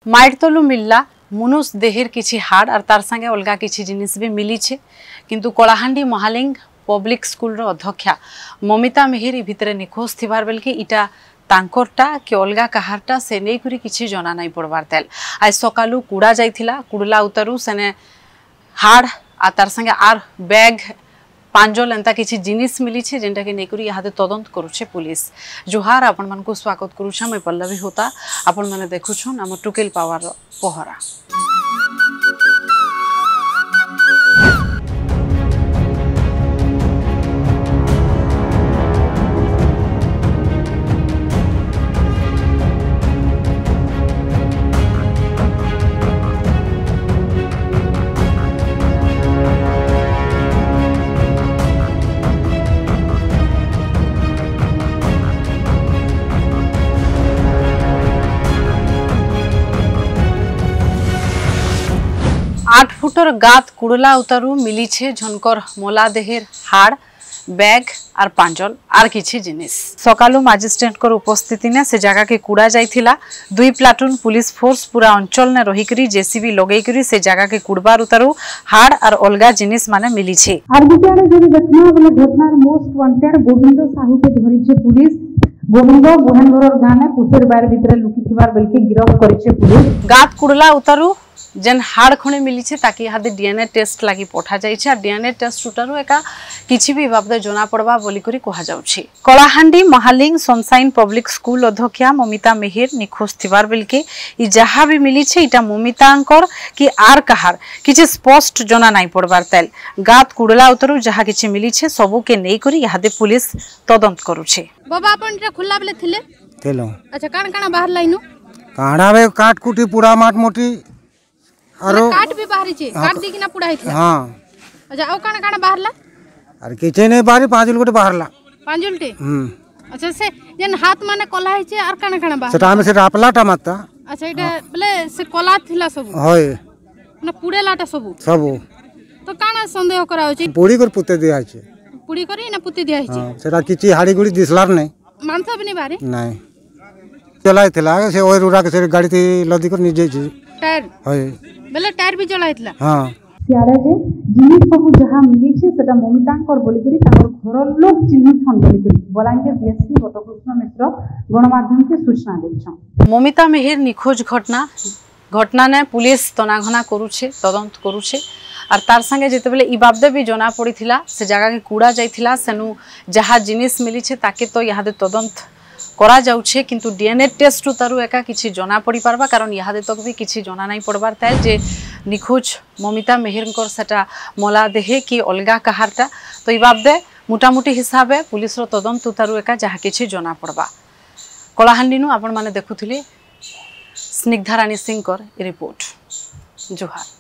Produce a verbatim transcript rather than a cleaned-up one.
Might तलु मिलला मुनुष there किछि हाड़ और तार संगे अलगा किछि जिनिस भी मिली छे किंतु कलाहांडी महालिंग पब्लिक स्कूल रो अध्यक्षा ममिता मिहिर भितरे निखोज थिबार बेलके इटा तांकोरटा कि अलगा कहारटा से नै करी किछि जना नै पड़बार तेल आज सकालू कुड़ा जाइथिला कुड़ला उतरु सेने हाड़ आ तार संगे आर बैग पांजल एंता किछि जिनिस मिली छे जेंटा के नै करी यादे तदंत करूछे पुलिस। जुहार आपण मन को स्वागत करूछा मैं पल्लवी होता आपण माने देखुछन हम टुकेल पावर पहरा। आठ फुटर गात कुड़ला उतारू मिली छे झनकर मोला देहेर हाड़ बैग और पांजल आर किछि जिनिस। सकालू मजिस्ट्रेट कर उपस्थिति ने से जगह के कुड़ा जाइथिला दुई प्लाटून पुलिस फोर्स पूरा अंचल ने रही करी जेसीबी लगई करी से जगह के कुड़बार उतारू हाड़ और अलगा जिनिस माने मिली छे। आर गुटियारे जदि देखना बोले घटनार मोस्ट वांटेड गोविंद साहू के धरि छे पुलिस। गोविंद गोहनघर गाने कुसेर बार भितरे लुकी थिबार बेलके गिरफ्त करिछे पुलिस। गात कुड़ला उतारू जेन हाड़ खणे मिली छे ताकि यादे डीएनए टेस्ट लागि पठा जाई छे। डीएनए टेस्ट उटारू एका किछि भी बाबदे जना पड़बा बोली करी कहा जाउछि। Kalahandi Mahaling sunshine public school अध्यक्षा ममिता मिहिर निखोज थिबार बेलके इ जहा भी मिली छे इटा ममितांकर कि आर कहार किछि स्पष्ट जना नाही पड़बार तेल गात कुड़ला उतरु जहा किछि मिली छे सबु के नै करी यादे पुलिस तदंत करूछे। बाबा अपन रे खुल्ला बेले थिले तेलो अच्छा कान कान बाहर लाइनु काडा बे काट कुटी पूरा माट मोटी आरो काट भी बाहरी छे काट दी कि ना पुड़ा हितला हां अच्छा औ कान कान बाहरला अरे किछे नै बाहरी पांचुल गोटे बाहरला पांचुलटे हम अच्छा से जेन हाथ माने कला है छे आर कान कान बाहर सेटा में से रापलाटा माता अच्छा एटा बोले से कला थिला सब होय ना पुड़ेलाटा सब सब तो काना संदेह करा होची पुड़ी कर पुते दिया छे पुड़ी करी ना पुते दिया छे सेटा किछि हाड़ी गुड़ी दिसलार नै मानसा बनी बारे नै चलाई थिला से ओय रुरा के से गाड़ी थी लदी कर निजे छी टायर होय बेले टायर भी चलाइतला हां सियारे जे जिनिस सब जहां मिली छे सेटा ममितांकर बोली करी ताकर घर लोग चिन्ह छन बोली करी बलांगीर डीएसपी बटकृष्ण मिश्र गणमाध्यम के सूचना दैछन। ममिता मिहिर निखोज घटना घटना ने पुलिस तनाघना करूछे तदंत करूछे और तार संगे जेते बेले इ बाबदे भी जना पड़ीथिला से जगह के कूड़ा जाइथिला सेनु जहा जिनिस मिली छे ताके तो यादे तदंत करा जाउछे किंतु डीएनए टेस्ट उतारू एका किछि जना पड़ी पारबा कारण यादे तक भी किछि जना नाही पड़बार ताल जे निखोज ममिता मिहिरंकर सेटा मोला देहे कि अलगा कहारटा तो इ बाबदे मोटामोटी हिसाबे पुलिस रो तदंत उतारू एका जहा किछि जना पड़बा। कलाहांडीनु आपण माने देखुथिले स्निग्धा रानी सिंहकर रिपोर्ट। जोहार।